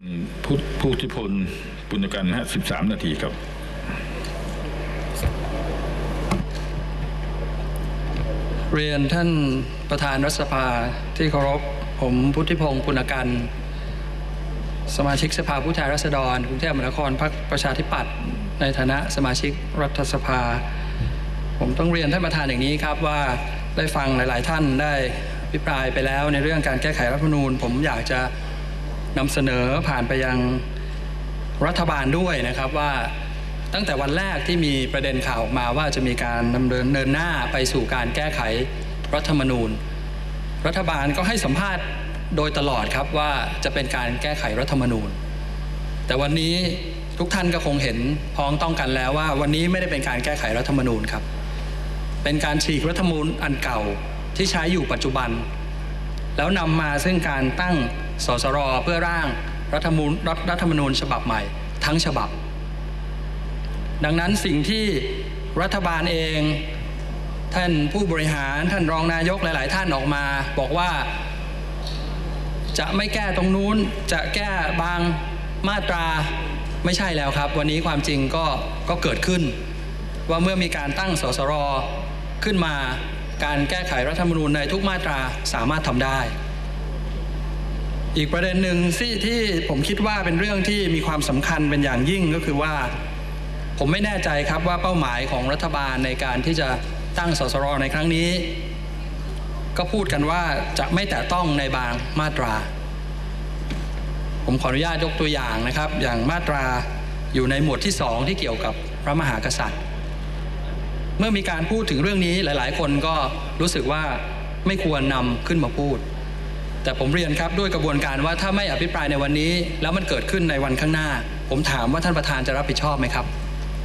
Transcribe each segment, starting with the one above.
ผู้ทิพลปุณกันฮะ13 นาทีครับเรียนท่านประธานรัฐสภาที่เคารพผมพุทธิพงศ์ปุณกันสมาชิกสภาผู้แทนราษฎรกรุงเทพมหานครพรรคประชาธิปัตย์ในฐานะสมาชิกรัฐสภาผมต้องเรียนท่านประธานอย่างนี้ครับว่าได้ฟังหลายๆท่านได้อภิปรายไปแล้วในเรื่องการแก้ไขรัฐธรรมนูญผมอยากจะนำเสนอผ่านไปยังรัฐบาลด้วยนะครับว่าตั้งแต่วันแรกที่มีประเด็นข่าวออกมาว่าจะมีการดำเนินหน้าไปสู่การแก้ไขรัฐธรรมนูญรัฐบาลก็ให้สัมภาษณ์โดยตลอดครับว่าจะเป็นการแก้ไขรัฐธรรมนูญแต่วันนี้ทุกท่านก็คงเห็นพ้องต้องกันแล้วว่าวันนี้ไม่ได้เป็นการแก้ไขรัฐธรรมนูญครับเป็นการฉีกรัฐธรรมนูญอันเก่าที่ใช้อยู่ปัจจุบันแล้วนำมาซึ่งการตั้งสสร.เพื่อร่างรัฐธรรมนูญฉบับใหม่ทั้งฉบับดังนั้นสิ่งที่รัฐบาลเองท่านผู้บริหารท่านรองนายกหลายๆท่านออกมาบอกว่าจะไม่แก้ตรงนู้นจะแก้บางมาตราไม่ใช่แล้วครับวันนี้ความจริงก็เกิดขึ้นว่าเมื่อมีการตั้งสสร.ขึ้นมาการแก้ไขรัฐธรรมนูญในทุกมาตราสามารถทำได้อีกประเด็นหนึ่งที่ผมคิดว่าเป็นเรื่องที่มีความสำคัญเป็นอย่างยิ่งก็คือว่าผมไม่แน่ใจครับว่าเป้าหมายของรัฐบาลในการที่จะตั้งสสร.ในครั้งนี้ก็พูดกันว่าจะไม่แตะต้องในบางมาตราผมขออนุญาตยกตัวอย่างนะครับอย่างมาตราอยู่ในหมวดที่2ที่เกี่ยวกับพระมหากษัตริย์เมื่อมีการพูดถึงเรื่องนี้หลายๆคนก็รู้สึกว่าไม่ควรนำขึ้นมาพูดแต่ผมเรียนครับด้วยกระบวนการว่าถ้าไม่อภิปรายในวันนี้แล้วมันเกิดขึ้นในวันข้างหน้าผมถามว่าท่านประธานจะรับผิดชอบไหมครับ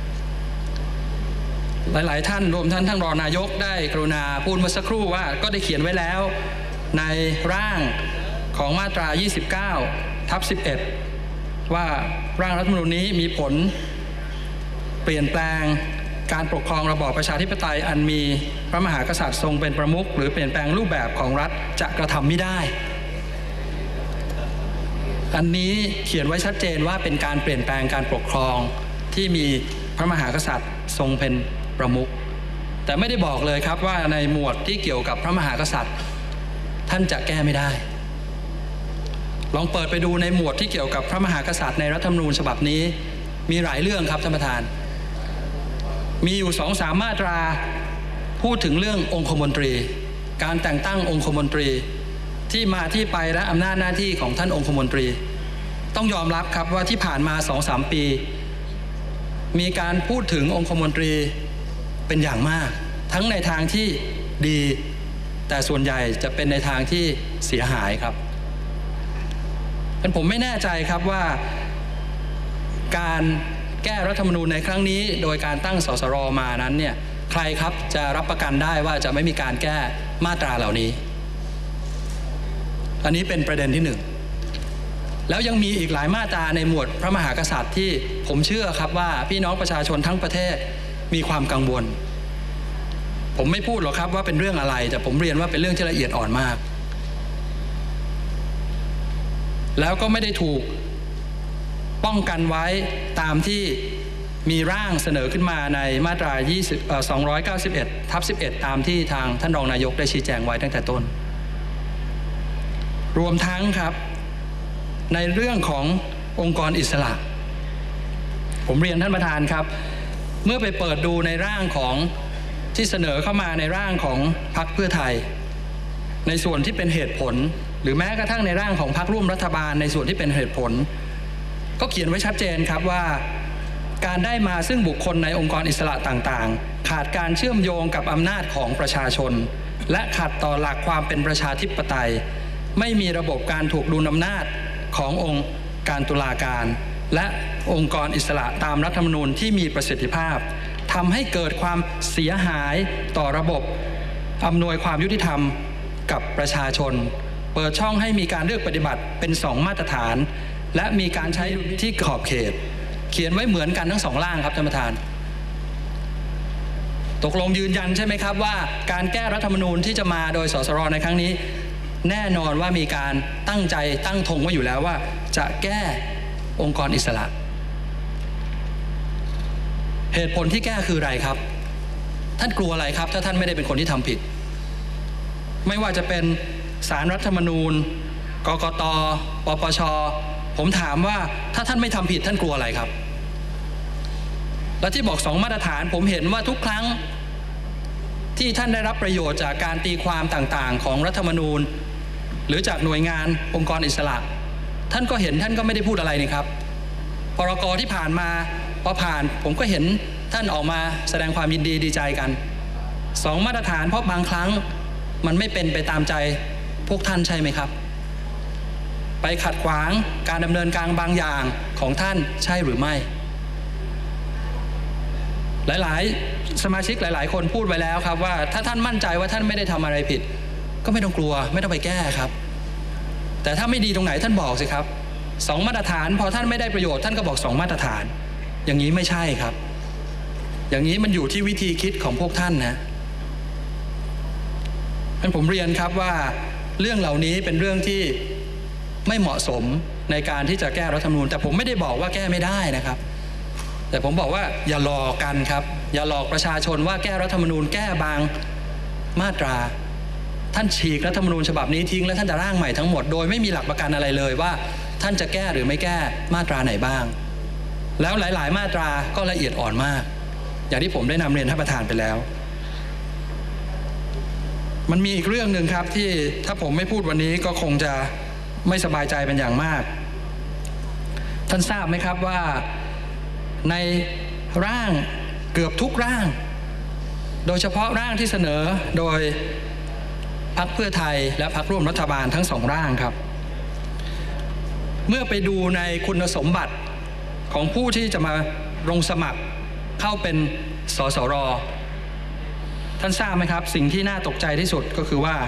หลายๆท่านรวมท่านรองนายกได้กรุณาพูดเมื่อสักครู่ว่าก็ได้เขียนไว้แล้วในร่างของมาตรา29/11ว่าร่างรัฐธรรมนูญนี้มีผลเปลี่ยนแปลงการปกครองระบอบประชาธิปไตยอันมีพระมหากษัตริย์ทรงเป็นประมุขหรือเปลี่ยนแปลงรูปแบบของรัฐจะกระทำไม่ได้อันนี้เขียนไว้ชัดเจนว่าเป็นการเปลี่ยนแปลงการปกครองที่มีพระมหากษัตริย์ทรงเป็นประมุขแต่ไม่ได้บอกเลยครับว่าในหมวดที่เกี่ยวกับพระมหากษัตริย์ท่านจะแก้ไม่ได้ลองเปิดไปดูในหมวดที่เกี่ยวกับพระมหากษัตริย์ในรัฐธรรมนูญฉบับนี้มีหลายเรื่องครับท่านประธานมีอยู่ 2-3 มาตราพูดถึงเรื่ององคมนตรีการแต่งตั้งองคมนตรีที่มาที่ไปและอำนาจหน้าที่ของท่านองคมนตรีต้องยอมรับครับว่าที่ผ่านมา 2-3 ปีมีการพูดถึงองคมนตรีเป็นอย่างมากทั้งในทางที่ดีแต่ส่วนใหญ่จะเป็นในทางที่เสียหายครับผมไม่แน่ใจครับว่าการแก้รัฐธรรมนูญในครั้งนี้โดยการตั้งสสร.มานั้นเนี่ยใครครับจะรับประกันได้ว่าจะไม่มีการแก้มาตราเหล่านี้อันนี้เป็นประเด็นที่1แล้วยังมีอีกหลายมาตราในหมวดพระมหากษัตริย์ที่ผมเชื่อครับว่าพี่น้องประชาชนทั้งประเทศมีความกังวลผมไม่พูดหรอกครับว่าเป็นเรื่องอะไรแต่ผมเรียนว่าเป็นเรื่องที่ละเอียดอ่อนมากแล้วก็ไม่ได้ถูกป้องกันไว้ตามที่มีร่างเสนอขึ้นมาในมาตรา291/11ตามที่ทางท่านรองนายกได้ชี้แจงไว้ตั้งแต่ต้นรวมทั้งครับในเรื่องขององค์กรอิสระผมเรียนท่านประธานครับเมื่อไปเปิดดูในร่างของที่เสนอเข้ามาในร่างของพรรคเพื่อไทยในส่วนที่เป็นเหตุผลหรือแม้กระทั่งในร่างของพรรคร่วมรัฐบาลในส่วนที่เป็นเหตุผลก็เขียนไว้ชัดเจนครับว่าการได้มาซึ่งบุคคลในองค์กรอิสระต่างๆขาดการเชื่อมโยงกับอำนาจของประชาชนและขัดต่อหลักความเป็นประชาธิปไตยไม่มีระบบการถูกดุลอำนาจขององค์การตุลาการและองค์กรอิสระตามรัฐธรรมนูญที่มีประสิทธิภาพทำให้เกิดความเสียหายต่อระบบอำนวยความยุติธรรมกับประชาชนเปิดช่องให้มีการเลือกปฏิบัติเป็น2มาตรฐานและมีการใช้ที่ขอบเขตเขียนไว้เหมือนกันทั้ง2ร่างครับท่านประธานตกลงยืนยันใช่ไหมครับว่าการแก้รัฐธรรมนูญที่จะมาโดยสสร.ในครั้งนี้แน่นอนว่ามีการตั้งใจตั้งธงไว้อยู่แล้วว่าจะแก้องค์กรอิสระเหตุผลที่แก้คืออะไรครับท่านกลัวอะไรครับถ้าท่านไม่ได้เป็นคนที่ทำผิดไม่ว่าจะเป็นศาลรัฐธรรมนูญกกต.ปปช.ผมถามว่าถ้าท่านไม่ทำผิดท่านกลัวอะไรครับและที่บอก2 มาตรฐานผมเห็นว่าทุกครั้งที่ท่านได้รับประโยชน์จากการตีความต่างๆของรัฐธรรมนูญหรือจากหน่วยงานองค์กรอิสระท่านก็เห็นท่านก็ไม่ได้พูดอะไรนี่ครับพรก.ที่ผ่านมาพอผ่านผมก็เห็นท่านออกมาแสดงความยินดีดีใจกัน2 มาตรฐานเพราะบางครั้งมันไม่เป็นไปตามใจพวกท่านใช่ไหมครับไปขัดขวางการดำเนินการบางอย่างของท่านใช่หรือไม่หลายๆสมาชิกหลายๆคนพูดไว้แล้วครับว่าถ้าท่านมั่นใจว่าท่านไม่ได้ทำอะไรผิดก็ไม่ต้องกลัวไม่ต้องไปแก้ครับแต่ถ้าไม่ดีตรงไหนท่านบอกสิครับ2 มาตรฐานพอท่านไม่ได้ประโยชน์ท่านก็บอก2 มาตรฐานอย่างนี้ไม่ใช่ครับอย่างนี้มันอยู่ที่วิธีคิดของพวกท่านนะงั้นผมเรียนครับว่าเรื่องเหล่านี้เป็นเรื่องที่ไม่เหมาะสมในการที่จะแก้รัฐธรรมนูญแต่ผมไม่ได้บอกว่าแก้ไม่ได้นะครับแต่ผมบอกว่าอย่าหลอกกันครับอย่าหลอกประชาชนว่าแก้รัฐธรรมนูญแก้บางมาตราท่านฉีกรัฐธรรมนูญฉบับนี้ทิ้งแล้วท่านจะร่างใหม่ทั้งหมดโดยไม่มีหลักประกันอะไรเลยว่าท่านจะแก้หรือไม่แก้มาตราไหนบ้างแล้วหลายๆมาตราก็ละเอียดอ่อนมากอย่างที่ผมได้นำเรียนท่านประธานไปแล้วมันมีอีกเรื่องหนึ่งครับที่ถ้าผมไม่พูดวันนี้ก็คงจะไม่สบายใจเป็นอย่างมากท่านทราบไหมครับว่าในร่างเกือบทุกร่างโดยเฉพาะร่างที่เสนอโดยพรรคเพื่อไทยและพรรคร่วมรัฐบาลทั้ง2 ร่างครับเมื่อไปดูในคุณสมบัติของผู้ที่จะมาลงสมัครเข้าเป็นสสร.ท่านทราบไหมครับสิ่งที่น่าตกใจที่สุดก็คือว่า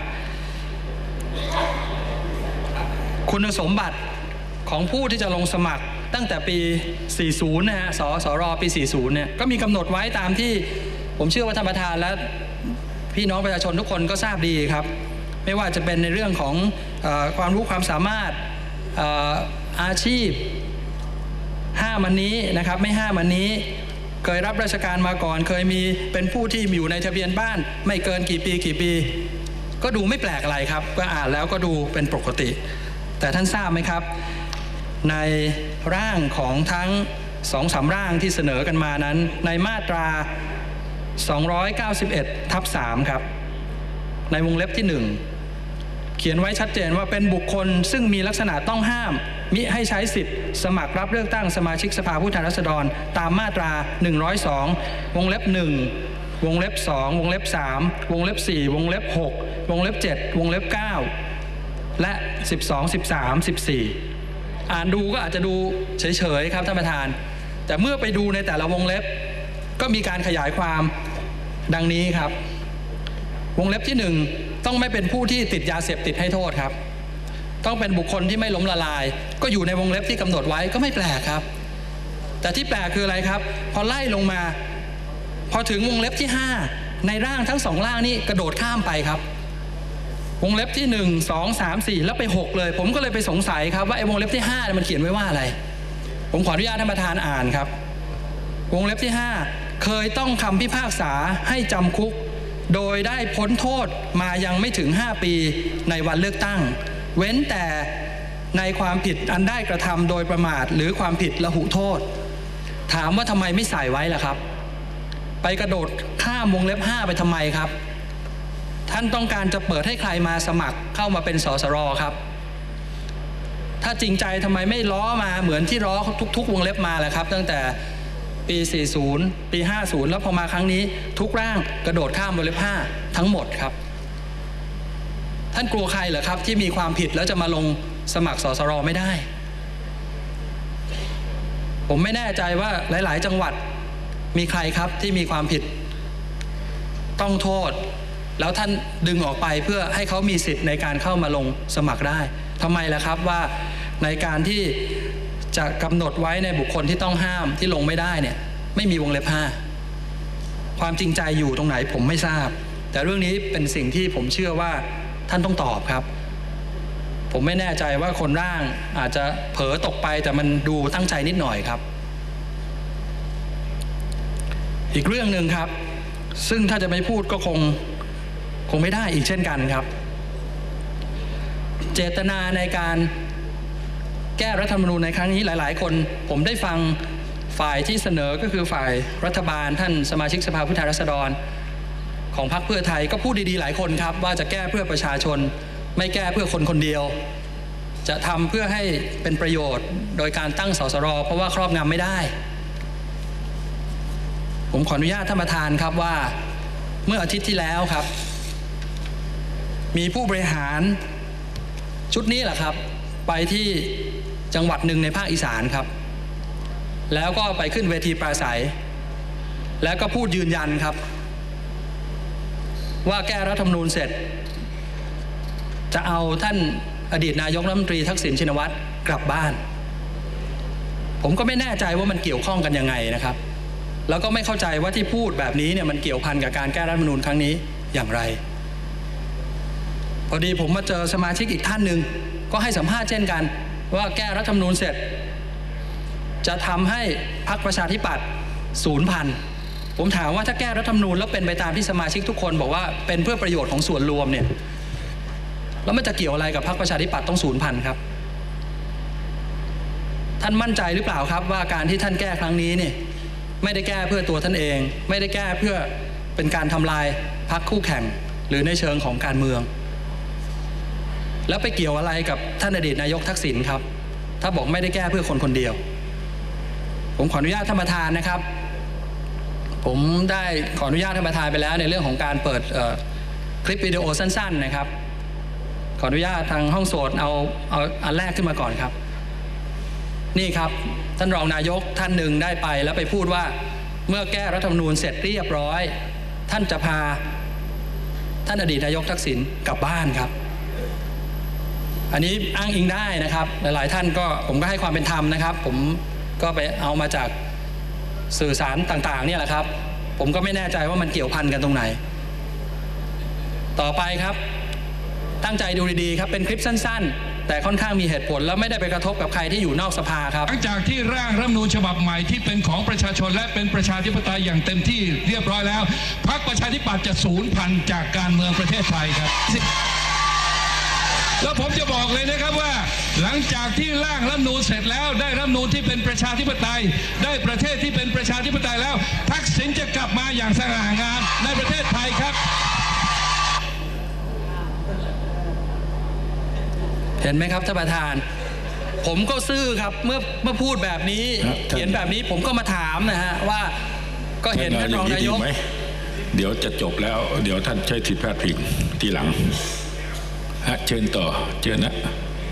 คุณสมบัติของผู้ที่จะลงสมัครตั้งแต่ปี 40 นะฮะ สร.ปี 40 เนี่ยก็มีกำหนดไว้ตามที่ผมเชื่อว่าท่านประธานและพี่น้องประชาชนทุกคนก็ทราบดีครับไม่ว่าจะเป็นในเรื่องของความรู้ความสามารถอาชีพ5 มันนี้นะครับไม่5 มันนี้เคยรับราชการมาก่อนเคยมีเป็นผู้ที่อยู่ในทะเบียนบ้านไม่เกินกี่ปีก็ดูไม่แปลกอะไรครับก็อ่านแล้วก็ดูเป็นปกติแต่ท่านทราบไหมครับในร่างของทั้ง 2-3 ร่างที่เสนอกันมานั้นในมาตรา 291/3 ครับในวงเล็บที่ 1เขียนไว้ชัดเจนว่าเป็นบุคคลซึ่งมีลักษณะต้องห้ามมิให้ใช้สิทธิ์สมัครรับเลือกตั้งสมาชิกสภาผู้แทนราษฎรตามมาตรา 102 วงเล็บ 1 วงเล็บ 2 วงเล็บ 3 วงเล็บ 4 วงเล็บ 6 วงเล็บ 7 วงเล็บ 9 และ 12 13 14อ่านดูก็อาจจะดูเฉยๆครับท่านประธานแต่เมื่อไปดูในแต่ละวงเล็บก็มีการขยายความดังนี้ครับวงเล็บที่ 1ต้องไม่เป็นผู้ที่ติดยาเสพติดให้โทษครับต้องเป็นบุคคลที่ไม่ล้มละลายก็อยู่ในวงเล็บที่กำหนดไว้ก็ไม่แปลกครับแต่ที่แปลกคืออะไรครับพอไล่ลงมาพอถึงวงเล็บที่ 5ในร่างทั้ง2 ร่างนี้กระโดดข้ามไปครับวงเล็บที่ 1 2 3 4แล้วไป6เลยผมก็เลยไปสงสัยครับว่าไอ้วงเล็บที่5มันเขียนไว้ว่าอะไรผมขออนุญาตท่านประธานอ่านครับวงเล็บที่ 5เคยต้องคำพิพากษาให้จำคุกโดยได้พ้นโทษมายังไม่ถึง5 ปีในวันเลือกตั้งเว้นแต่ในความผิดอันได้กระทำโดยประมาทหรือความผิดละหุโทษถามว่าทำไมไม่ใส่ไว้ล่ะครับไปกระโดดข้ามวงเล็บ5ไปทำไมครับท่านต้องการจะเปิดให้ใครมาสมัครเข้ามาเป็นสสร.ครับถ้าจริงใจทำไมไม่ล้อมาเหมือนที่ล้อทุกวงเล็บมาแหละครับตั้งแต่ปี 40 ปี 50 แล้วพอมาครั้งนี้ทุกร่างกระโดดข้ามวงเล็บ5ทั้งหมดครับท่านกลัวใครเหรอครับที่มีความผิดแล้วจะมาลงสมัครสสร.ไม่ได้ผมไม่แน่ใจว่าหลายๆจังหวัดมีใครครับที่มีความผิดต้องโทษแล้วท่านดึงออกไปเพื่อให้เขามีสิทธิ์ในการเข้ามาลงสมัครได้ทำไมล่ะครับว่าในการที่จะกำหนดไว้ในบุคคลที่ต้องห้ามที่ลงไม่ได้เนี่ยไม่มีวงเล็บ5ความจริงใจอยู่ตรงไหนผมไม่ทราบแต่เรื่องนี้เป็นสิ่งที่ผมเชื่อว่าท่านต้องตอบครับผมไม่แน่ใจว่าคนร่างอาจจะเผลอตกไปแต่มันดูตั้งใจนิดหน่อยครับอีกเรื่องหนึ่งครับซึ่งถ้าจะไม่พูดก็คงไม่ได้อีกเช่นกันครับเจตนาในการแก้รัฐธรรมนูญในครั้งนี้หลายๆคนผมได้ฟังฝ่ายที่เสนอก็คือฝ่ายรัฐบาลท่านสมาชิกสภาผู้แทนราษฎรของพรรคเพื่อไทยก็พูดดีๆหลายคนครับว่าจะแก้เพื่อประชาชนไม่แก้เพื่อคนคนเดียวจะทำเพื่อให้เป็นประโยชน์โดยการตั้งสสรเพราะว่าครอบงำไม่ได้ผมขออนุญาตท่านประธานครับว่าเมื่ออาทิตย์ที่แล้วครับมีผู้บริหารชุดนี้แหละครับไปที่จังหวัดหนึ่งในภาคอีสานครับแล้วก็ไปขึ้นเวทีปราศัยแล้วก็พูดยืนยันครับว่าแก้รัฐธรรมนูญเสร็จจะเอาท่านอดีตนายกรัฐมนตรีทักษิณชินวัตรกลับบ้านผมก็ไม่แน่ใจว่ามันเกี่ยวข้องกันยังไงนะครับแล้วก็ไม่เข้าใจว่าที่พูดแบบนี้เนี่ยมันเกี่ยวพันกับการแก้รัฐธรรมนูญครั้งนี้อย่างไรพอดีผมมาเจอสมาชิกอีกท่านหนึ่งก็ให้สัมภาษณ์เช่นกันว่าแก้รัฐธรรมนูญเสร็จจะทำให้พรรคประชาธิปัตย์สูญพันธุ์ผมถามว่าถ้าแก้รัฐธรรมนูญแล้วเป็นไปตามที่สมาชิกทุกคนบอกว่าเป็นเพื่อประโยชน์ของส่วนรวมเนี่ยแล้วมันจะเกี่ยวอะไรกับพรรคประชาธิปัตย์ต้องสูญพันธุ์ครับท่านมั่นใจหรือเปล่าครับว่าการที่ท่านแก้ครั้งนี้เนี่ยไม่ได้แก้เพื่อตัวท่านเองไม่ได้แก้เพื่อเป็นการทำลายพรรคคู่แข่งหรือในเชิงของการเมืองแล้วไปเกี่ยวอะไรกับท่านอดีตนายกทักษิณครับถ้าบอกไม่ได้แก้เพื่อคนคนเดียวผมขออนุญาตท่านประธานนะครับผมได้ขออนุญาตท่านประธานไปแล้วในเรื่องของการเปิดคลิปวิดีโอสั้นๆนะครับขออนุญาตทางห้องโสดเอาอันแรกขึ้นมาก่อนครับนี่ครับท่านรองนายกท่านหนึ่งได้ไปแล้วไปพูดว่าเมื่อแก้รัฐธรรมนูญเสร็จเรียบร้อยท่านจะพาท่านอดีตนายกทักษิณกลับบ้านครับอันนี้อ้างอิงได้นะครับหลายๆท่านก็ผมก็ให้ความเป็นธรรมนะครับผมก็ไปเอามาจากสื่อสารต่างๆเนี่ยแหละครับผมก็ไม่แน่ใจว่ามันเกี่ยวพันกันตรงไหนต่อไปครับตั้งใจดูดีๆครับเป็นคลิปสั้นๆแต่ค่อนข้างมีเหตุผลแล้วไม่ได้ไปกระทบกับใครที่อยู่นอกสภาครับหลังจากที่ร่างรัฐธรรมนูญฉบับใหม่ที่เป็นของประชาชนและเป็นประชาธิปไตยอย่างเต็มที่เรียบร้อยแล้วพรรคประชาธิปัตย์จะสูญพันธุ์จากการเมืองประเทศไทยครับแล้วผมจะบอกเลยนะครับว่าหลังจากที่ร่างรัฐธรรมนูญเสร็จแล้วได้รัฐธรรมนูญที่เป็นประชาธิปไตยได้ประเทศที่เป็นประชาธิปไตยแล้วทักษิณจะกลับมาอย่างสง่างามในประเทศไทยครับเห็นไหมครับท่านประธานผมก็ซื่อครับเมื่อพูดแบบนี้เขียนแบบนี้ผมก็มาถามนะฮะว่าก็เห็นท่านรองนายกเดี๋ยวจะจบแล้วเดี๋ยวท่านใช้สิทธิพลาดพิงทีหลังเชิญต่อเชิญนะ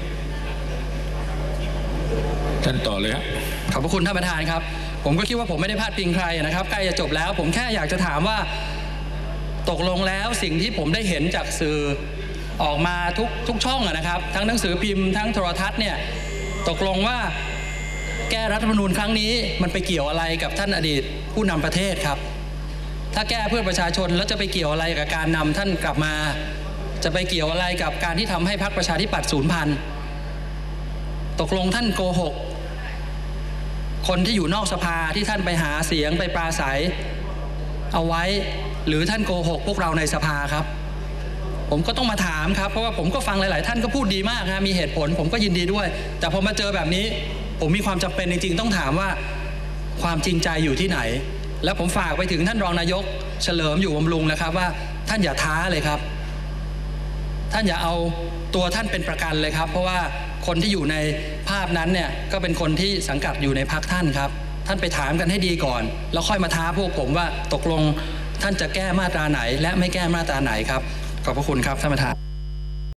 ท่านต่อเลยฮะขอบพระคุณท่านประธานครับผมก็คิดว่าผมไม่ได้พลาดพิงใครนะครับใกล้จะจบแล้วผมแค่อยากจะถามว่าตกลงแล้วสิ่งที่ผมได้เห็นจากสื่อออกมาทุกช่องนะครับทั้งหนังสือพิมพ์ทั้งโทรทัศน์เนี่ยตกลงว่าแก้รัฐธรรมนูญครั้งนี้มันไปเกี่ยวอะไรกับท่านอดีตผู้นำประเทศครับถ้าแก้เพื่อประชาชนแล้วจะไปเกี่ยวอะไรกับการนำท่านกลับมาจะไปเกี่ยวอะไรกับการที่ทำให้พรรคประชาธิปัตย์สูญพันธุ์ตกลงท่านโกหกคนที่อยู่นอกสภาที่ท่านไปหาเสียงไปปราศัยเอาไว้หรือท่านโกหกพวกเราในสภาครับผมก็ต้องมาถามครับเพราะว่าผมก็ฟังหลายๆท่านก็พูดดีมากนะมีเหตุผลผมก็ยินดีด้วยแต่พอมาเจอแบบนี้ผมมีความจำเป็นจริงๆต้องถามว่าความจริงใจอยู่ที่ไหนแล้วผมฝากไปถึงท่านรองนายกเฉลิมอยู่บำรุงนะครับว่าท่านอย่าท้าเลยครับท่านอย่าเอาตัวท่านเป็นประกันเลยครับเพราะว่าคนที่อยู่ในภาพนั้นเนี่ยก็เป็นคนที่สังกัดอยู่ในพรรคท่านครับท่านไปถามกันให้ดีก่อนแล้วค่อยมาท้าพวกผมว่าตกลงท่านจะแก้มาตราไหนและไม่แก้มาตราไหนครับขอบพระคุณครับท่านประธาน